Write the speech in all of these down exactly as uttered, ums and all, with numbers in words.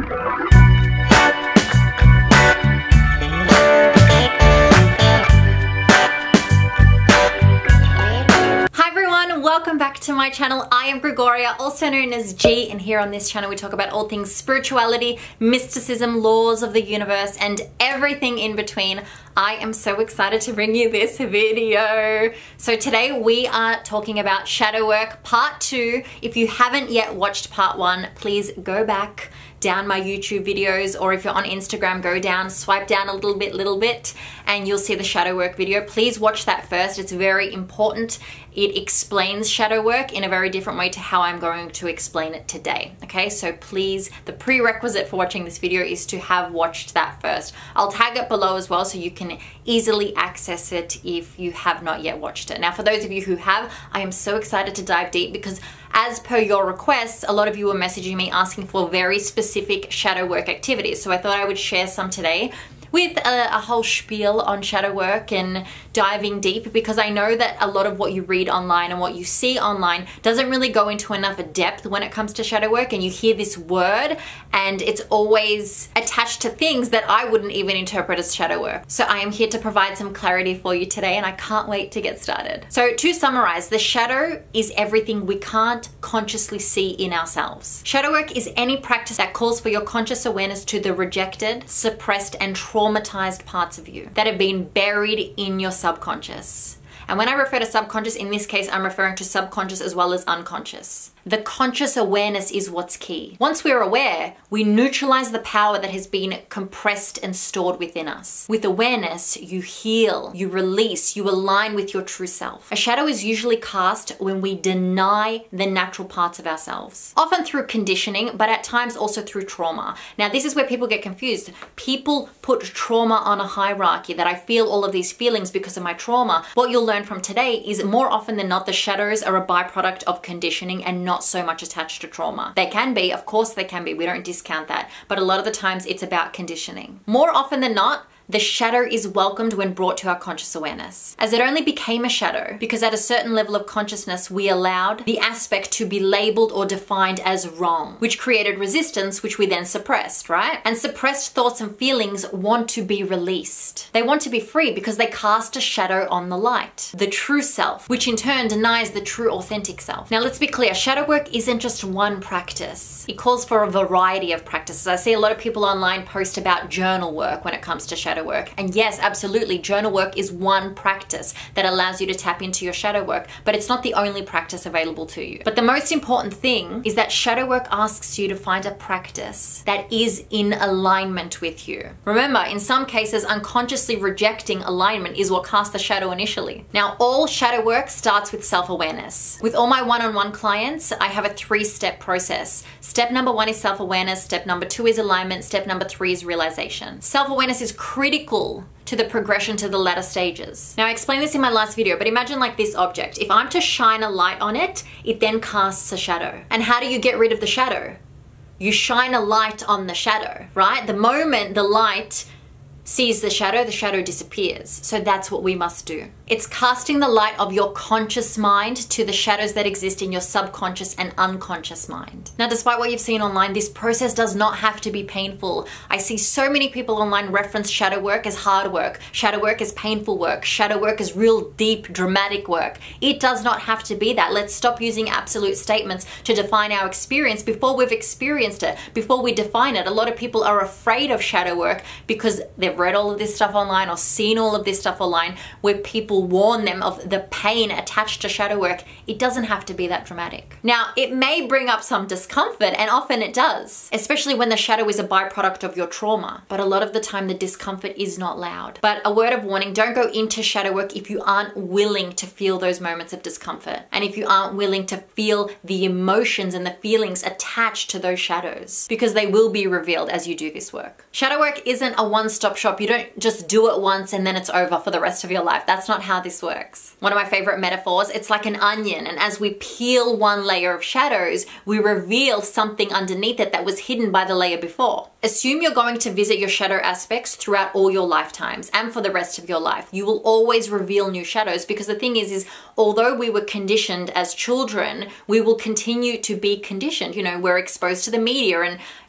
Welcome back to my channel. I am Gregoria, also known as G, and here on this channel we talk about all things spirituality, mysticism, laws of the universe, and everything in between. I am so excited to bring you this video. So today we are talking about shadow work part two. If you haven't yet watched part one, please go back down my YouTube videos, or if you're on Instagram, go down, swipe down a little bit, little bit, and you'll see the shadow work video. Please watch that first. It's very important. It explains shadow work in a very different way to how I'm going to explain it today. Okay, so please, the prerequisite for watching this video is to have watched that first. I'll tag it below as well so you can easily access it if you have not yet watched it. Now, for those of you who have, I am so excited to dive deep because as per your requests, a lot of you were messaging me asking for very specific shadow work activities. So I thought I would share some today with a, a whole spiel on shadow work and diving deep, because I know that a lot of what you read online and what you see online doesn't really go into enough depth when it comes to shadow work, and you hear this word and it's always attached to things that I wouldn't even interpret as shadow work. So I am here to provide some clarity for you today, and I can't wait to get started. So to summarize, the shadow is everything we can't consciously see in ourselves. Shadow work is any practice that calls for your conscious awareness to the rejected, suppressed, and traumatized parts of you that have been buried in your subconscious. And when I refer to subconscious, in this case, I'm referring to subconscious as well as unconscious. The conscious awareness is what's key. Once we're aware, we neutralize the power that has been compressed and stored within us. With awareness, you heal, you release, you align with your true self. A shadow is usually cast when we deny the natural parts of ourselves, often through conditioning, but at times also through trauma. Now, this is where people get confused. People put trauma on a hierarchy, that I feel all of these feelings because of my trauma. What you'll learn from today is more often than not, the shadows are a byproduct of conditioning and not so much attached to trauma. They can be, of course they can be, we don't discount that, but a lot of the times it's about conditioning. More often than not, the shadow is welcomed when brought to our conscious awareness, as it only became a shadow because at a certain level of consciousness we allowed the aspect to be labeled or defined as wrong, which created resistance, which we then suppressed, right? And suppressed thoughts and feelings want to be released. They want to be free because they cast a shadow on the light, the true self, which in turn denies the true authentic self. Now let's be clear, shadow work isn't just one practice. It calls for a variety of practices. I see a lot of people online post about journal work when it comes to shadow work. And yes, absolutely, journal work is one practice that allows you to tap into your shadow work, but it's not the only practice available to you. But the most important thing is that shadow work asks you to find a practice that is in alignment with you. Remember, in some cases, unconsciously rejecting alignment is what casts the shadow initially. Now, all shadow work starts with self-awareness. With all my one-on-one clients, I have a three-step process. Step number one is self-awareness, step number two is alignment, step number three is realization. Self-awareness is critical critical to the progression to the latter stages. Now, I explained this in my last video, but imagine like this object. If I'm to shine a light on it, it then casts a shadow. And how do you get rid of the shadow? You shine a light on the shadow, right? The moment the light sees the shadow, the shadow disappears. So that's what we must do. It's casting the light of your conscious mind to the shadows that exist in your subconscious and unconscious mind. Now, despite what you've seen online, this process does not have to be painful. I see so many people online reference shadow work as hard work, shadow work as painful work, shadow work as real deep, dramatic work. It does not have to be that. Let's stop using absolute statements to define our experience before we've experienced it, before we define it. A lot of people are afraid of shadow work because they've read all of this stuff online or seen all of this stuff online where people warn them of the pain attached to shadow work. It doesn't have to be that dramatic. Now, it may bring up some discomfort, and often it does, especially when the shadow is a byproduct of your trauma. But a lot of the time, the discomfort is not loud. But a word of warning, don't go into shadow work if you aren't willing to feel those moments of discomfort, and if you aren't willing to feel the emotions and the feelings attached to those shadows, because they will be revealed as you do this work. Shadow work isn't a one-stop shop. You don't just do it once and then it's over for the rest of your life. That's not how this works. One of my favorite metaphors, it's like an onion, and as we peel one layer of shadows, we reveal something underneath it that was hidden by the layer before. Assume you're going to visit your shadow aspects throughout all your lifetimes and for the rest of your life. You will always reveal new shadows, because the thing is, is although we were conditioned as children, we will continue to be conditioned. You know, we're exposed to the media and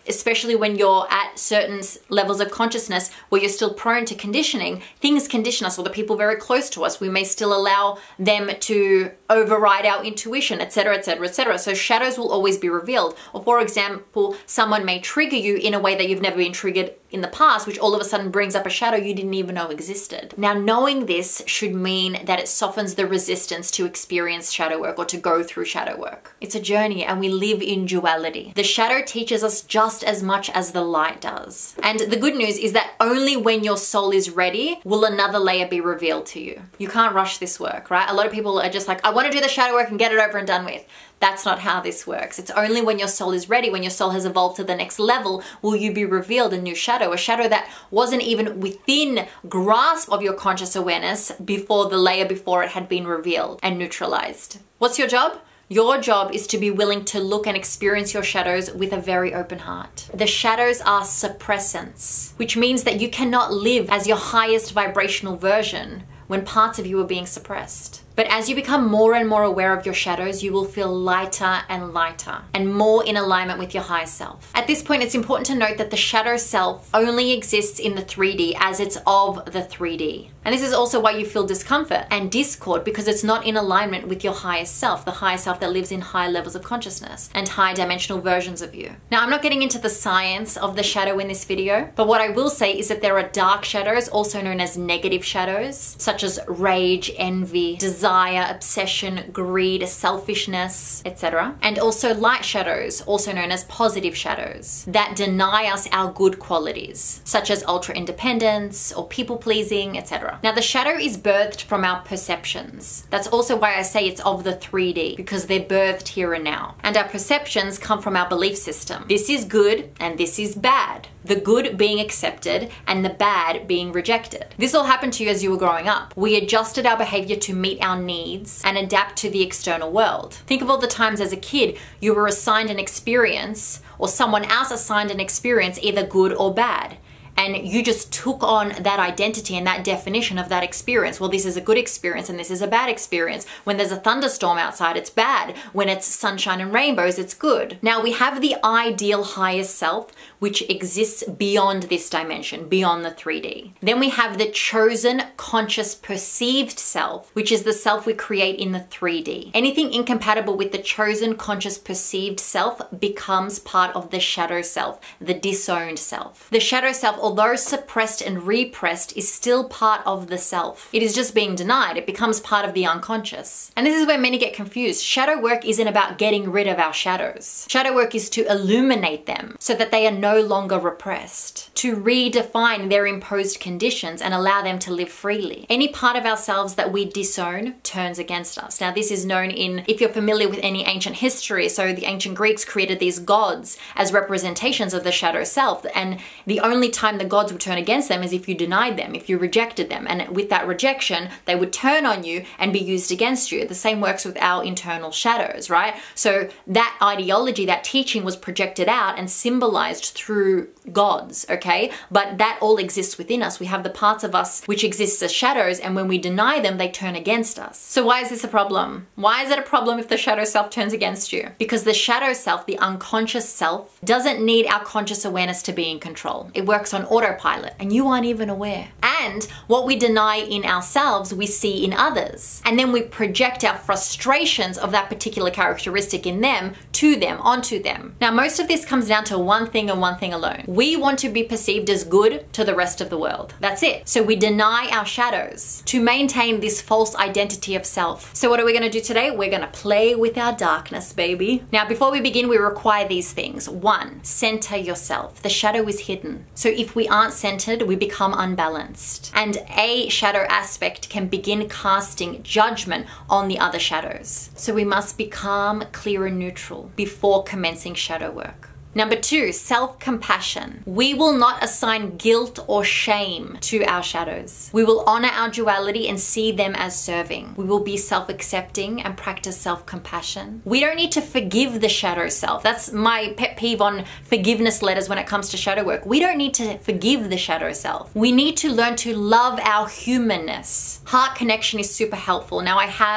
especially when you're at certain levels of consciousness where you're still prone to conditioning, things condition us, or the people very close to us, we may still allow them to override our intuition, et cetera, et cetera, et cetera. So shadows will always be revealed. Or for example, someone may trigger you in a way that you've never been triggered in the past, which all of a sudden brings up a shadow you didn't even know existed. Now, knowing this should mean that it softens the resistance to experience shadow work or to go through shadow work. It's a journey and we live in duality. The shadow teaches us just as much as the light does. And the good news is that only when your soul is ready will another layer be revealed to you. You can't rush this work, right? A lot of people are just like, I want to do the shadow work and get it over and done with. That's not how this works. It's only when your soul is ready, when your soul has evolved to the next level, will you be revealed a new shadow, a shadow that wasn't even within grasp of your conscious awareness before the layer before it had been revealed and neutralized. What's your job? Your job is to be willing to look and experience your shadows with a very open heart. The shadows are suppressants, which means that you cannot live as your highest vibrational version when parts of you are being suppressed. But as you become more and more aware of your shadows, you will feel lighter and lighter and more in alignment with your higher self. At this point, it's important to note that the shadow self only exists in the three D as it's of the three D. And this is also why you feel discomfort and discord, because it's not in alignment with your higher self, the higher self that lives in high levels of consciousness and high dimensional versions of you. Now, I'm not getting into the science of the shadow in this video, but what I will say is that there are dark shadows, also known as negative shadows, such as rage, envy, desire, desire, obsession, greed, selfishness, et cetera. And also light shadows, also known as positive shadows, that deny us our good qualities, such as ultra independence or people pleasing, et cetera. Now, the shadow is birthed from our perceptions. That's also why I say it's of the three D, because they're birthed here and now. And our perceptions come from our belief system. This is good and this is bad. The good being accepted and the bad being rejected. This all happened to you as you were growing up. We adjusted our behavior to meet our needs and adapt to the external world. Think of all the times as a kid you were assigned an experience, or someone else assigned an experience, either good or bad. And you just took on that identity and that definition of that experience. Well, this is a good experience and this is a bad experience. When there's a thunderstorm outside, it's bad. When it's sunshine and rainbows, it's good. Now, we have the ideal higher self, which exists beyond this dimension, beyond the three D. Then we have the chosen, conscious, perceived self, which is the self we create in the three D. Anything incompatible with the chosen, conscious, perceived self becomes part of the shadow self, the disowned self. The shadow self, although suppressed and repressed, is still part of the self. It is just being denied. It becomes part of the unconscious. And this is where many get confused. Shadow work isn't about getting rid of our shadows. Shadow work is to illuminate them so that they are no longer repressed, to redefine their imposed conditions and allow them to live freely. Any part of ourselves that we disown turns against us. Now, this is known in, if you're familiar with any ancient history, so the ancient Greeks created these gods as representations of the shadow self, and the only time the gods would turn against them is if you denied them, if you rejected them. And with that rejection, they would turn on you and be used against you. The same works with our internal shadows, right? So that ideology, that teaching was projected out and symbolized through gods, okay? But that all exists within us. We have the parts of us which exist as shadows, and when we deny them, they turn against us. So why is this a problem? Why is it a problem if the shadow self turns against you? Because the shadow self, the unconscious self, doesn't need our conscious awareness to be in control. It works on autopilot and you aren't even aware. And what we deny in ourselves, we see in others. And then we project our frustrations of that particular characteristic in them to them, onto them. Now, most of this comes down to one thing and one thing alone. We want to be perceived as good to the rest of the world. That's it. So we deny our shadows to maintain this false identity of self. So what are we going to do today? We're going to play with our darkness, baby. Now, before we begin, we require these things. One, center yourself. The shadow is hidden. So if we aren't centered, we become unbalanced. And a shadow aspect can begin casting judgment on the other shadows. So we must become clear and neutral before commencing shadow work. Number two, self-compassion. We will not assign guilt or shame to our shadows. We will honor our duality and see them as serving. We will be self-accepting and practice self-compassion. We don't need to forgive the shadow self. That's my pet peeve on forgiveness letters when it comes to shadow work. We don't need to forgive the shadow self. We need to learn to love our humanness. Heart connection is super helpful. Now, I have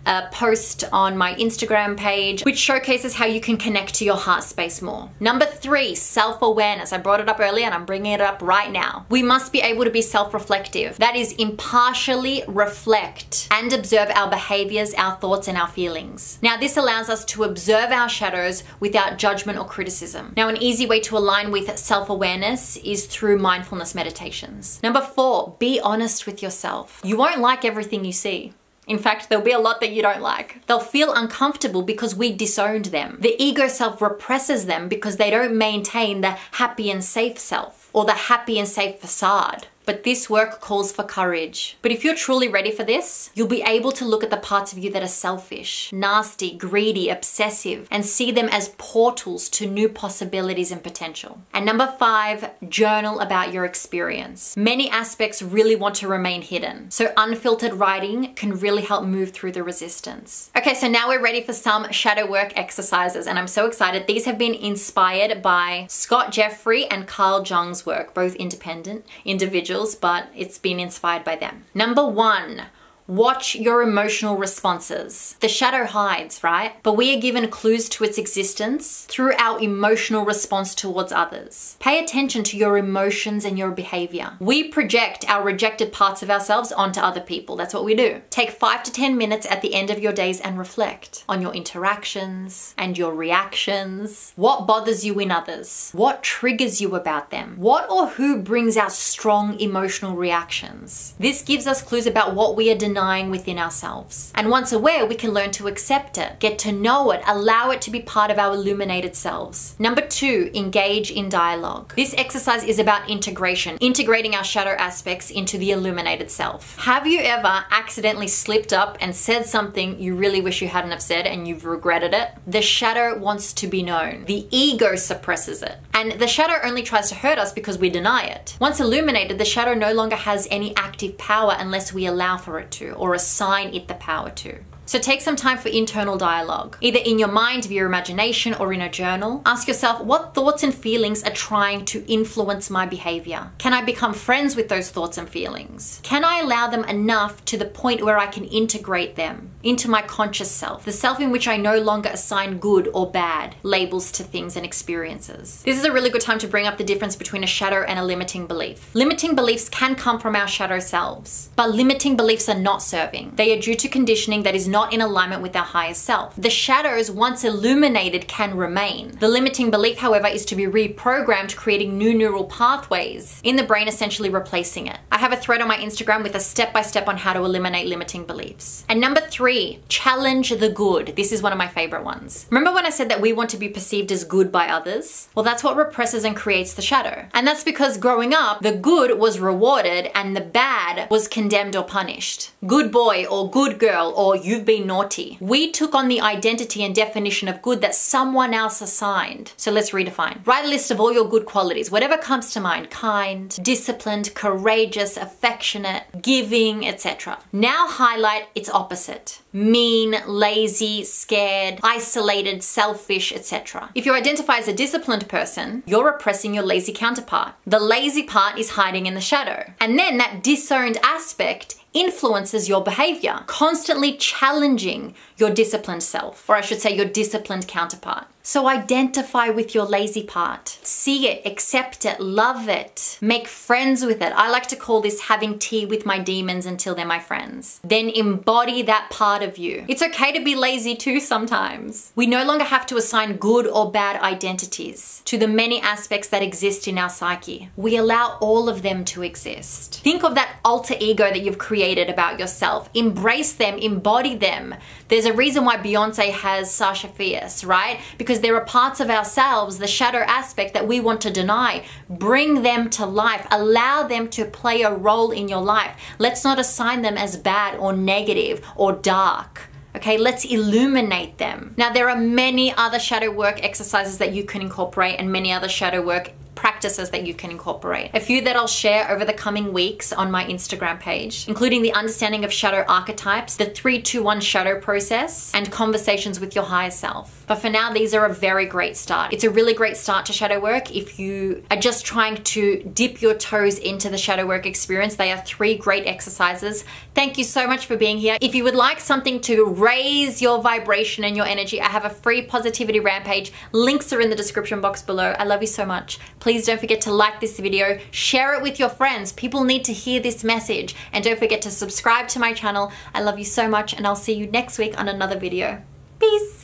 a post on my Instagram page, which showcases how you can connect to your heart space more. Number three, self-awareness. I brought it up earlier and I'm bringing it up right now. We must be able to be self-reflective. That is, impartially reflect and observe our behaviors, our thoughts, and our feelings. Now, this allows us to observe our shadows without judgment or criticism. Now, an easy way to align with self-awareness is through mindfulness meditations. Number four, be honest with yourself. You won't like everything you see. In fact, there'll be a lot that you don't like. They'll feel uncomfortable because we disowned them. The ego self represses them because they don't maintain the happy and safe self or the happy and safe facade. But this work calls for courage. But if you're truly ready for this, you'll be able to look at the parts of you that are selfish, nasty, greedy, obsessive, and see them as portals to new possibilities and potential. And number five, journal about your experience. Many aspects really want to remain hidden, so unfiltered writing can really help move through the resistance. Okay, so now we're ready for some shadow work exercises, and I'm so excited. These have been inspired by Scott Jeffrey and Carl Jung's work, both independent individuals, but it's been inspired by them. Number one, watch your emotional responses. The shadow hides, right? But we are given clues to its existence through our emotional response towards others. Pay attention to your emotions and your behavior. We project our rejected parts of ourselves onto other people. That's what we do. Take five to ten minutes at the end of your days and reflect on your interactions and your reactions. What bothers you in others? What triggers you about them? What or who brings out strong emotional reactions? This gives us clues about what we are denying within ourselves. And once aware, we can learn to accept it, get to know it, allow it to be part of our illuminated selves. Number two, engage in dialogue. This exercise is about integration, integrating our shadow aspects into the illuminated self. Have you ever accidentally slipped up and said something you really wish you hadn't have said and you've regretted it? The shadow wants to be known. The ego suppresses it. And the shadow only tries to hurt us because we deny it. Once illuminated, the shadow no longer has any active power unless we allow for it to, or assign it the power to. So take some time for internal dialogue, either in your mind, via your imagination, or in a journal. Ask yourself, what thoughts and feelings are trying to influence my behavior? Can I become friends with those thoughts and feelings? Can I allow them enough to the point where I can integrate them into my conscious self, the self in which I no longer assign good or bad labels to things and experiences? This is a really good time to bring up the difference between a shadow and a limiting belief. Limiting beliefs can come from our shadow selves, but limiting beliefs are not serving. They are due to conditioning that is not in alignment with our higher self. The shadows, once illuminated, can remain. The limiting belief, however, is to be reprogrammed, creating new neural pathways in the brain, essentially replacing it. I have a thread on my Instagram with a step-by-step on how to eliminate limiting beliefs. And number three, challenge the good. This is one of my favorite ones. Remember when I said that we want to be perceived as good by others? Well, that's what represses and creates the shadow. And that's because growing up, the good was rewarded and the bad was condemned or punished. Good boy or good girl, or you've been naughty. We took on the identity and definition of good that someone else assigned. So let's redefine. Write a list of all your good qualities, whatever comes to mind: kind, disciplined, courageous, affectionate, giving, et cetera. Now highlight its opposite: mean, lazy, scared, isolated, selfish, et cetera. If you identify as a disciplined person, you're repressing your lazy counterpart. The lazy part is hiding in the shadow. And then that disowned aspect influences your behavior, constantly challenging your disciplined self, or I should say your disciplined counterpart. So identify with your lazy part. See it, accept it, love it, make friends with it. I like to call this having tea with my demons until they're my friends. Then embody that part of you. It's okay to be lazy too sometimes. We no longer have to assign good or bad identities to the many aspects that exist in our psyche. We allow all of them to exist. Think of that alter ego that you've created about yourself. Embrace them, embody them. There's a reason why Beyonce has Sasha Fierce, right? Because there are parts of ourselves, the shadow aspect, that we want to deny. Bring them to life. Allow them to play a role in your life. Let's not assign them as bad or negative or dark. Okay, let's illuminate them. Now, there are many other shadow work exercises that you can incorporate and many other shadow work practices practices that you can incorporate. A few that I'll share over the coming weeks on my Instagram page, including the understanding of shadow archetypes, the three two one shadow process, and conversations with your higher self. But for now, these are a very great start. It's a really great start to shadow work if you are just trying to dip your toes into the shadow work experience. They are three great exercises. Thank you so much for being here. If you would like something to raise your vibration and your energy, I have a free positivity rampage. Links are in the description box below. I love you so much. Please don't forget to like this video, share it with your friends. People need to hear this message. And don't forget to subscribe to my channel. I love you so much, and I'll see you next week on another video. Peace.